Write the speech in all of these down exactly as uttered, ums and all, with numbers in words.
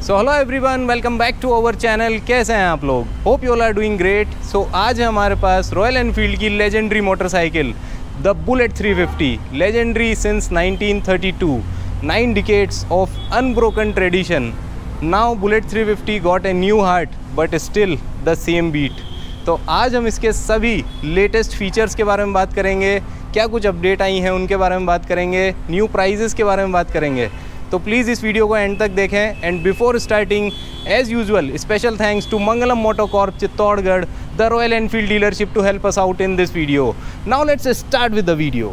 So hello everyone, welcome back to our channel. कैसे हैं आप लोग? Hope you all are doing great. So आज है हमारे पास रॉयल एनफील्ड की legendary motorcycle the Bullet three fifty, legendary since nineteen thirty two, nine decades of unbroken tradition. Now Bullet three fifty got a new heart but still the same beat. तो आज हम इसके सभी latest features के बारे में बात करेंगे, क्या कुछ अपडेट आई हैं उनके बारे में बात करेंगे, न्यू प्राइजेस के बारे में बात करेंगे। तो प्लीज़ इस वीडियो को एंड तक देखें। And before starting as usual special thanks to Mangalam motor corp Chittorgarh, the Royal Enfield dealership to help us out in this video. Now let's start with the video.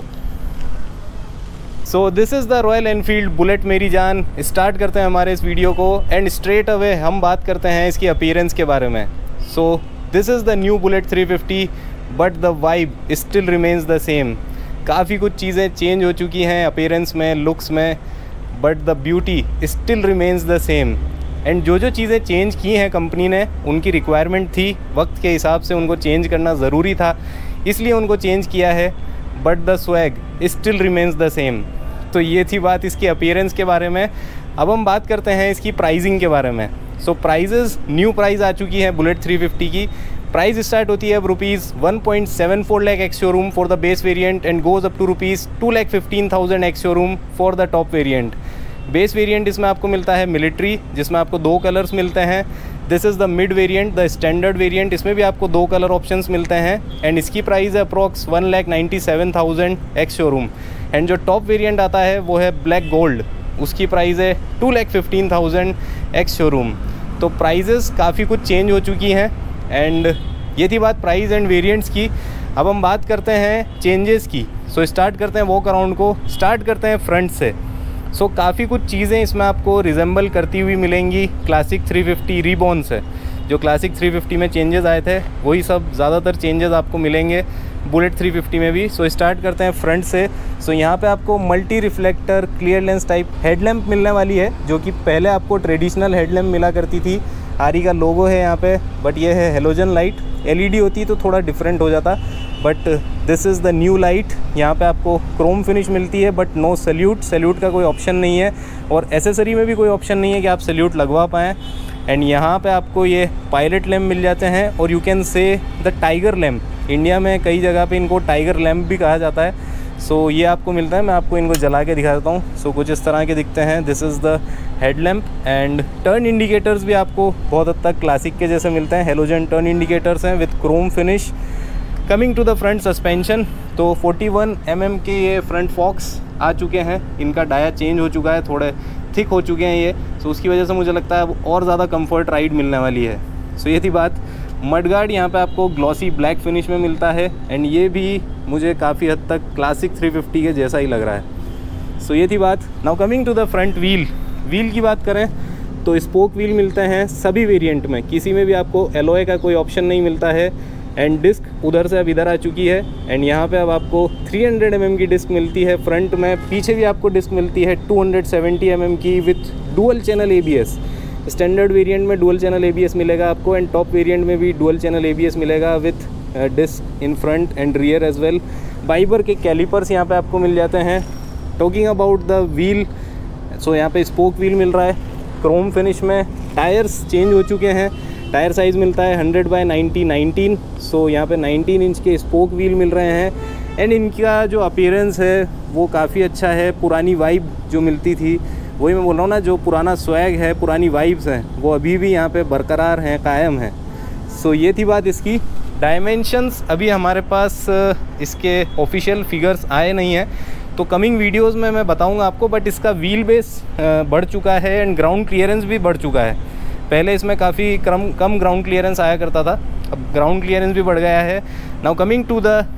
So this is the Royal Enfield Bullet मेरी जान। Start करते हैं हमारे इस video को and straight away हम बात करते हैं इसकी अपीयरेंस के बारे में। So this is the new Bullet three fifty but the vibe still remains the same. काफ़ी कुछ चीज़ें चेंज हो चुकी हैं अपीयरेंस में, लुक्स में, but the beauty still remains the same. And जो जो चीज़ें चेंज की हैं कंपनी ने, उनकी रिक्वायरमेंट थी, वक्त के हिसाब से उनको चेंज करना ज़रूरी था, इसलिए उनको चेंज किया है। But the swag still remains the same. तो ये थी बात इसकी अपीयरेंस के बारे में। अब हम बात करते हैं इसकी प्राइसिंग के बारे में। सो प्राइजेज़, न्यू प्राइस आ चुकी है बुलेट थ्री फिफ्टी की। प्राइस स्टार्ट होती है अब rupees one point seven four lakh ex showroom for the base variant and goes up to rupees two lakh fifteen thousand ex showroom for the top variant. Base variant इसमें आपको मिलता है military, जिसमें आपको दो कलर्स मिलते हैं। This is the mid variant, the standard variant, इसमें भी आपको दो कलर ऑप्शंस मिलते हैं एंड इसकी प्राइस है approx one lakh ninety seven thousand ex showroom. And जो टॉप वेरिएंट आता है वो है ब्लैक गोल्ड, उसकी प्राइस है two lakh fifteen thousand ex showroom. तो प्राइजेस काफ़ी कुछ चेंज हो चुकी हैं एंड ये थी बात प्राइस एंड वेरिएंट्स की। अब हम बात करते हैं चेंजेस की। सो so, स्टार्ट करते हैं वॉक अराउंड को। स्टार्ट करते हैं फ्रंट से। सो so, काफ़ी कुछ चीज़ें इसमें आपको रिजेंबल करती हुई मिलेंगी क्लासिक थ्री फिफ्टी रीबॉर्न से। जो क्लासिक थ्री फिफ्टी में चेंजेस आए थे वही सब ज़्यादातर चेंजेस आपको मिलेंगे बुलेट थ्री फिफ्टी में भी। सो so, स्टार्ट करते हैं फ्रंट से। सो so, यहाँ पे आपको multi reflector clear lens type headlamp मिलने वाली है, जो कि पहले आपको ट्रेडिशनल हेडलैम्प मिला करती थी। आरी का लोगो है यहाँ पे, बट ये है हेलोजन लाइट। एलईडी होती तो थोड़ा डिफरेंट हो जाता, but this is the new light. यहाँ पे आपको क्रोम फिनिश मिलती है बट नो सैल्यूट, सैल्यूट का कोई ऑप्शन नहीं है और एसेसरी में भी कोई ऑप्शन नहीं है कि आप सैल्यूट लगवा पाएँ। एंड यहाँ पे आपको ये पायलट लैम्प मिल जाते हैं और you can say the tiger lamp. India में कई जगह पे इनको टाइगर लैम्प भी कहा जाता है। सो so, ये आपको मिलता है। मैं आपको इनको जला के दिखा देता हूँ। सो so, कुछ इस तरह के दिखते हैं। This is the headlamp and turn indicators भी आपको बहुत हद तक क्लासिक के जैसे मिलते हैं। हेलोजन टर्न इंडिकेटर्स हैं with chrome finish. Coming to the front suspension, तो फोर्टी वन एम एम के ये फ्रंट फॉक्स आ चुके हैं। इनका डाया चेंज हो चुका है, थोड़े थिक हो चुके हैं ये। सो so, उसकी वजह से मुझे लगता है अब और ज़्यादा कंफर्ट राइड मिलने वाली है। सो so, ये थी बात। मडगार्ड यहाँ पे आपको ग्लॉसी ब्लैक फिनिश में मिलता है एंड ये भी मुझे काफ़ी हद तक क्लासिक थ्री फिफ्टी के जैसा ही लग रहा है। सो so, ये थी बात। Now coming to the front wheel. Wheel की बात करें तो स्पोक व्हील मिलते हैं सभी वेरिएंट में, किसी में भी आपको एलॉय का कोई ऑप्शन नहीं मिलता है। एंड डिस्क उधर से अब इधर आ चुकी है एंड यहाँ पे अब आपको थ्री हंड्रेड एम एम की डिस्क मिलती है फ्रंट में। पीछे भी आपको डिस्क मिलती है two hundred seventy M M की with dual channel A B S. Standard variant में dual channel A B S मिलेगा आपको एंड टॉप वेरिएंट में भी dual channel A B S मिलेगा with disc in front and rear as well. Bybre के calipers यहाँ पे आपको मिल जाते हैं। Talking about the wheel, so यहाँ पे स्पोक व्हील मिल रहा है क्रोम फिनिश में। टायर्स चेंज हो चुके हैं। टायर साइज़ मिलता है hundred by ninety nineteen. So यहाँ पे नाइनटीन इंच के स्पोक व्हील मिल रहे हैं एंड इनका जो अपीयरेंस है वो काफ़ी अच्छा है। पुरानी वाइब जो मिलती थी, वही मैं बोल रहा हूँ ना, जो पुराना स्वैग है, पुरानी वाइब्स हैं, वो अभी भी यहाँ पे बरकरार हैं, कायम हैं। सो ये थी बात इसकी। डायमेंशंस अभी हमारे पास इसके ऑफिशियल फिगर्स आए नहीं हैं, तो कमिंग वीडियोस में मैं बताऊंगा आपको। बट इसका व्हील बेस बढ़ चुका है एंड ग्राउंड क्लियरेंस भी बढ़ चुका है। पहले इसमें काफ़ी कम कम ग्राउंड क्लियरेंस आया करता था, अब ग्राउंड क्लियरेंस भी बढ़ गया है। Now coming to the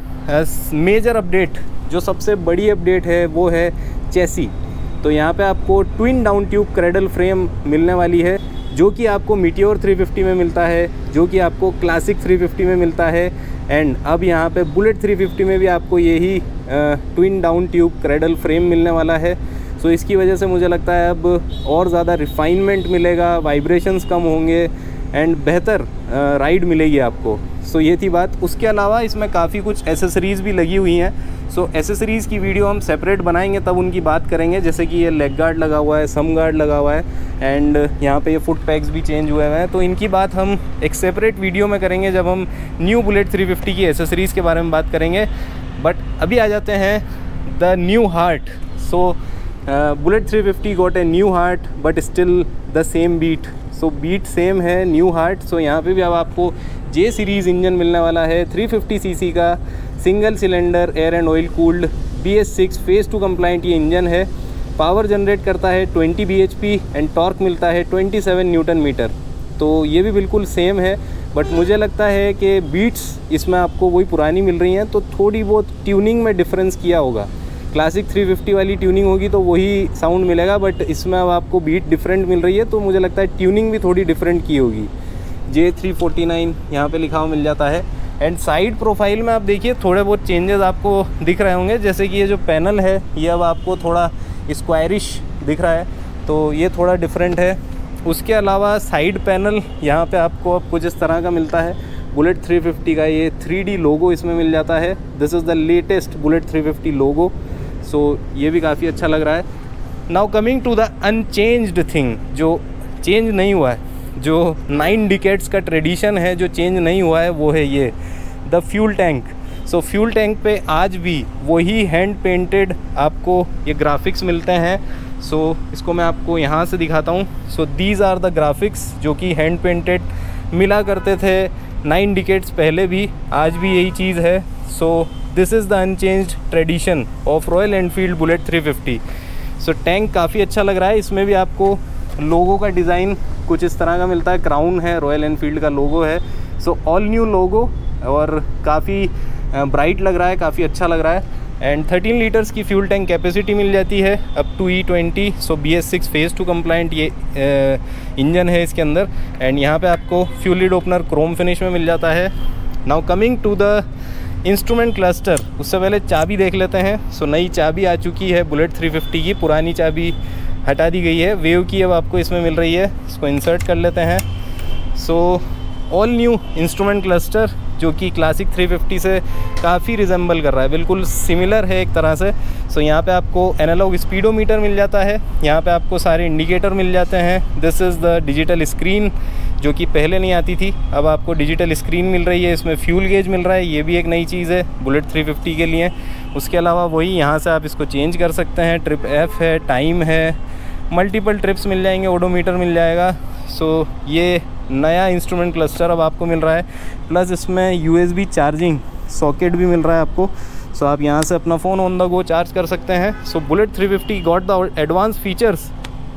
major update, जो सबसे बड़ी अपडेट है वो है चेसी। तो यहाँ पे आपको twin down tube cradle frame मिलने वाली है, जो कि आपको मीटियोर थ्री फिफ्टी में मिलता है, जो कि आपको क्लासिक थ्री फिफ्टी में मिलता है एंड अब यहाँ पे बुलेट थ्री फिफ्टी में भी आपको यही twin down tube cradle frame मिलने वाला है। सो so, इसकी वजह से मुझे लगता है अब और ज़्यादा रिफाइनमेंट मिलेगा, वाइब्रेशंस कम होंगे एंड बेहतर राइड मिलेगी आपको। सो ये थी बात। उसके अलावा इसमें काफ़ी कुछ एसेसरीज़ भी लगी हुई हैं। सो एसेसरीज़ की वीडियो हम सेपरेट बनाएंगे, तब उनकी बात करेंगे। जैसे कि ये लेग गार्ड लगा हुआ है, सम गार्ड लगा हुआ है, एंड यहाँ पे ये फुट पैक्स भी चेंज हुए हैं। तो इनकी बात हम एक सेपरेट वीडियो में करेंगे जब हम न्यू बुलेट थ्री फिफ्टी की एसेसरीज़ के बारे में बात करेंगे। बट अभी आ जाते हैं the new heart. So Bullet three fifty got a new heart but still the same beat. So beat same है, न्यू हार्ट। सो यहाँ पे भी अब आपको जे सीरीज़ इंजन मिलने वाला है, थ्री फिफ्टी सीसी का single cylinder air and oil cooled B S six phase two compliant ये इंजन है। पावर जनरेट करता है twenty B H P and torque मिलता है ट्वेंटी सेवन न्यूटन मीटर। तो ये भी बिल्कुल सेम है, बट मुझे लगता है कि बीट्स इसमें आपको वही पुरानी मिल रही हैं, तो थोड़ी बहुत ट्यूनिंग में डिफरेंस किया होगा। क्लासिक थ्री फिफ्टी वाली ट्यूनिंग होगी तो वही साउंड मिलेगा, बट इसमें अब आपको बीट डिफरेंट मिल रही है, तो मुझे लगता है ट्यूनिंग भी थोड़ी डिफरेंट की होगी। जे थ्री फोर्टी नाइन यहाँ पे लिखा हुआ मिल जाता है। एंड साइड प्रोफाइल में आप देखिए थोड़े बहुत चेंजेस आपको दिख रहे होंगे। जैसे कि ये जो पैनल है ये अब आपको थोड़ा स्क्वायरिश दिख रहा है, तो ये थोड़ा डिफरेंट है। उसके अलावा साइड पैनल यहाँ पे आपको अब कुछ इस तरह का मिलता है। बुलेट थ्री फिफ्टी का ये थ्री डी लोगो इसमें मिल जाता है। This is the latest Bullet three fifty logo. So ये भी काफ़ी अच्छा लग रहा है। Now coming to the unchanged thing, जो चेंज नहीं हुआ है, जो नाइन डिकेड्स का ट्रेडिशन है, जो चेंज नहीं हुआ है, वो है ये the fuel tank. So fuel tank पे आज भी वही हैंड पेंटेड आपको ये ग्राफिक्स मिलते हैं। सो so, इसको मैं आपको यहाँ से दिखाता हूँ। So these are the graphics जो कि हैंड पेंटेड मिला करते थे नाइन डिकेड्स पहले भी, आज भी यही चीज़ है। So this is the unchanged tradition of Royal Enfield Bullet three fifty. So tank काफ़ी अच्छा लग रहा है। इसमें भी आपको लोगो का डिज़ाइन कुछ इस तरह का मिलता है, क्राउन है, रॉयल एनफील्ड का लोगो है। सो ऑल न्यू लोगो और काफ़ी ब्राइट लग रहा है, काफ़ी अच्छा लग रहा है। एंड थर्टीन लीटर्स की फ्यूल टैंक कैपेसिटी मिल जाती है up to E twenty. So B S six phase two compliant ये इंजन है इसके अंदर। एंड यहाँ पे आपको fuel lid opener chrome finish में मिल जाता है। Now coming to the instrument cluster, उससे पहले चाबी देख लेते हैं। सो so, नई चाबी आ चुकी है बुलेट थ्री फिफ्टी की, पुरानी चाबी हटा दी गई है, वेव की अब आपको इसमें मिल रही है। इसको इंसर्ट कर लेते हैं। So all new instrument cluster जो कि क्लासिक थ्री फिफ्टी से काफ़ी रिजेंबल कर रहा है, बिल्कुल सिमिलर है एक तरह से। सो so, यहाँ पे आपको एनालॉग स्पीडोमीटर मिल जाता है, यहाँ पे आपको सारे इंडिकेटर मिल जाते हैं। This is the digital screen जो कि पहले नहीं आती थी, अब आपको डिजिटल स्क्रीन मिल रही है। इसमें फ्यूल गेज मिल रहा है, ये भी एक नई चीज़ है बुलेट थ्री फिफ्टी के लिए। उसके अलावा वही यहाँ से आप इसको चेंज कर सकते हैं। ट्रिप एफ है, टाइम है, मल्टीपल ट्रिप्स मिल जाएंगे, ओडोमीटर मिल जाएगा। सो so, ये नया इंस्ट्रूमेंट क्लस्टर अब आपको मिल रहा है। प्लस इसमें यूएसबी चार्जिंग सॉकेट भी मिल रहा है आपको। सो so, आप यहाँ से अपना phone on the go charge कर सकते हैं। So Bullet three fifty got the advance features.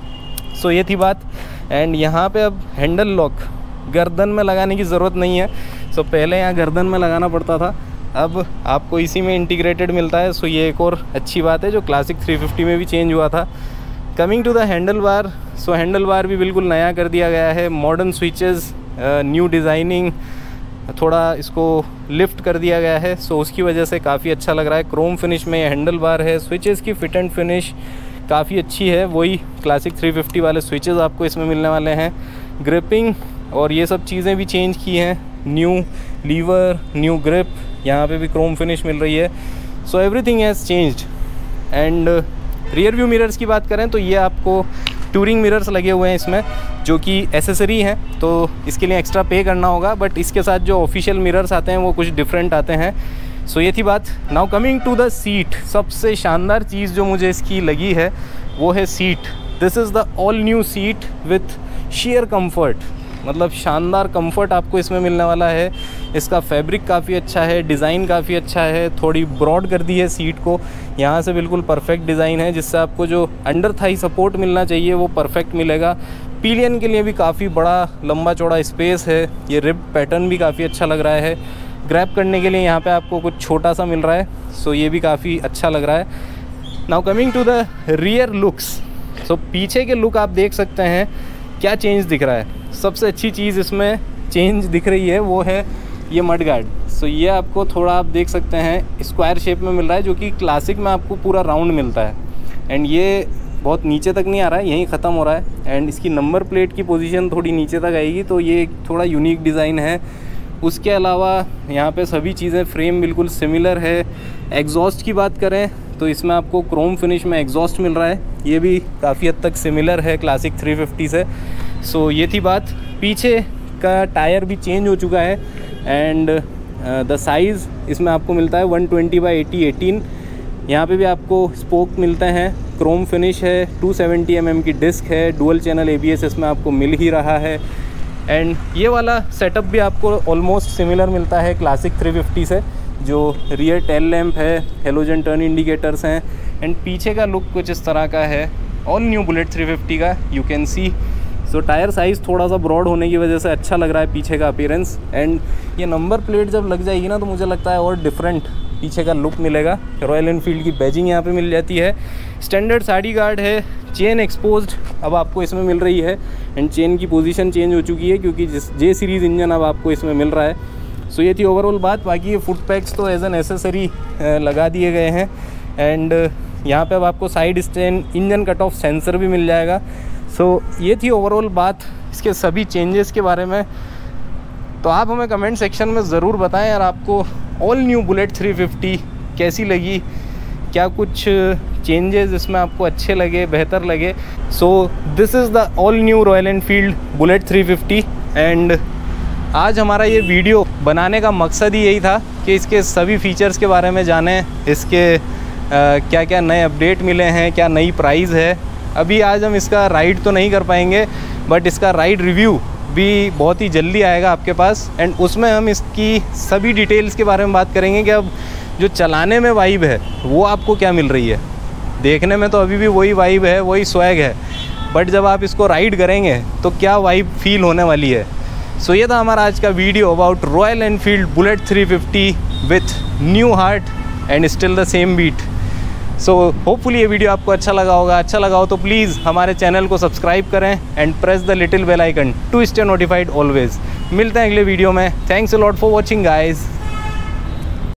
So ये थी बात। एंड यहाँ पे अब हैंडल लॉक गर्दन में लगाने की ज़रूरत नहीं है। सो so, पहले यहाँ गर्दन में लगाना पड़ता था, अब आपको इसी में इंटीग्रेटेड मिलता है। सो so, ये एक और अच्छी बात है जो क्लासिक थ्री फिफ्टी में भी चेंज हुआ था। Coming to the handle bar, so handle bar भी बिल्कुल नया कर दिया गया है। मॉडर्न स्विचेस, न्यू डिज़ाइनिंग, थोड़ा इसको लिफ्ट कर दिया गया है। सो so, उसकी वजह से काफ़ी अच्छा लग रहा है। क्रोम फिनिश में हैंडल बार है। स्विचेस की फिट एंड फिनिश काफ़ी अच्छी है, वही क्लासिक थ्री फिफ्टी वाले स्विचेस आपको इसमें मिलने वाले हैं। ग्रिपिंग और ये सब चीज़ें भी चेंज की हैं। न्यू लीवर, न्यू ग्रिप, यहाँ पे भी क्रोम फिनिश मिल रही है। So everything has changed. And rear view mirrors की बात करें तो ये आपको टूरिंग मिरर्स लगे हुए हैं इसमें, जो कि एसेसरी हैं, तो इसके लिए एक्स्ट्रा पे करना होगा। बट इसके साथ जो ऑफिशियल मिरर्स आते हैं वो कुछ डिफरेंट आते हैं। सो so, ये थी बात। Now coming to the seat, सबसे शानदार चीज़ जो मुझे इसकी लगी है वो है seat. This is the all new seat with sheer comfort, मतलब शानदार कंफर्ट आपको इसमें मिलने वाला है। इसका फैब्रिक काफ़ी अच्छा है, डिज़ाइन काफ़ी अच्छा है, थोड़ी ब्रॉड कर दी है सीट को, यहाँ से बिल्कुल परफेक्ट डिज़ाइन है, जिससे आपको जो अंडर थाई सपोर्ट मिलना चाहिए वो परफेक्ट मिलेगा। पिलियन के लिए भी काफ़ी बड़ा लंबा चौड़ा स्पेस है। ये रिब पैटर्न भी काफ़ी अच्छा लग रहा है। ग्रैब करने के लिए यहाँ पे आपको कुछ छोटा सा मिल रहा है, सो ये भी काफ़ी अच्छा लग रहा है। Now coming to the rear looks, so पीछे के लुक आप देख सकते हैं क्या चेंज दिख रहा है। सबसे अच्छी चीज़ इसमें चेंज दिख रही है वो है ये मड गार्ड। सो ये आपको थोड़ा आप देख सकते हैं स्क्वायर शेप में मिल रहा है, जो कि क्लासिक में आपको पूरा राउंड मिलता है। एंड ये बहुत नीचे तक नहीं आ रहा है, यहीं ख़त्म हो रहा है। एंड इसकी नंबर प्लेट की पोजीशन थोड़ी नीचे तक आएगी, तो ये थोड़ा यूनिक डिज़ाइन है। उसके अलावा यहाँ पे सभी चीज़ें फ्रेम बिल्कुल सिमिलर है। एग्जॉस्ट की बात करें तो इसमें आपको क्रोम फिनिश में एग्जॉस्ट मिल रहा है, ये भी काफ़ी हद तक सिमिलर है क्लासिक थ्री फिफ्टी से। सो ये थी बात। पीछे का टायर भी चेंज हो चुका है एंड द साइज़ इसमें आपको मिलता है one twenty by eighty eighteen. यहाँ पे भी आपको स्पोक मिलते हैं, क्रोम फिनिश है, टू सेवेंटी एम एम की डिस्क है, dual channel A B S इसमें आपको मिल ही रहा है। एंड ये वाला सेटअप भी आपको ऑलमोस्ट सिमिलर मिलता है क्लासिक थ्री फिफ्टी से। जो रियर टेल लैम्प है, हेलोजन टर्न इंडिकेटर्स हैं एंड पीछे का लुक कुछ इस तरह का है all new Bullet three fifty का, you can see. So tyre size थोड़ा सा ब्रॉड होने की वजह से अच्छा लग रहा है पीछे का अपीयरेंस। एंड ये नंबर प्लेट जब लग जाएगी ना तो मुझे लगता है और डिफरेंट पीछे का लुक मिलेगा। रॉयल एनफील्ड की बैजिंग यहाँ पे मिल जाती है। स्टैंडर्ड साड़ी गार्ड है, चेन एक्सपोज्ड अब आपको इसमें मिल रही है एंड चेन की पोजीशन चेंज हो चुकी है क्योंकि जिस जे सीरीज़ इंजन अब आपको इसमें मिल रहा है। सो ये थी ओवरऑल बात। बाकी ये फुट पैक्स तो एज एन एसेसरी लगा दिए गए हैं एंड यहाँ पे अब आपको side stand engine cut off sensor भी मिल जाएगा। सो so, ये थी ओवरऑल बात इसके सभी चेंजेस के बारे में। तो आप हमें कमेंट सेक्शन में ज़रूर बताएं यार आपको all new Bullet three fifty कैसी लगी, क्या कुछ चेंजेस इसमें आपको अच्छे लगे, बेहतर लगे। So this is the all new Royal Enfield Bullet three fifty and आज हमारा ये वीडियो बनाने का मकसद ही यही था कि इसके सभी फीचर्स के बारे में जानें, इसके आ, क्या क्या नए अपडेट मिले हैं, क्या नई प्राइस है। अभी आज हम इसका राइड तो नहीं कर पाएंगे बट इसका राइड रिव्यू भी बहुत ही जल्दी आएगा आपके पास एंड उसमें हम इसकी सभी डिटेल्स के बारे में बात करेंगे कि अब जो चलाने में वाइब है वो आपको क्या मिल रही है। देखने में तो अभी भी वही वाइब है, वही स्वैग है, बट जब आप इसको राइड करेंगे तो क्या वाइब फील होने वाली है। सो so, ये था हमारा आज का video about Royal Enfield Bullet three fifty with new heart and still the same beat. So hopefully ये वीडियो आपको अच्छा लगा होगा। अच्छा लगा हो तो प्लीज़ हमारे चैनल को सब्सक्राइब करें and press the little bell icon to stay notified always. मिलते हैं अगले वीडियो में। Thanks a lot for watching guys.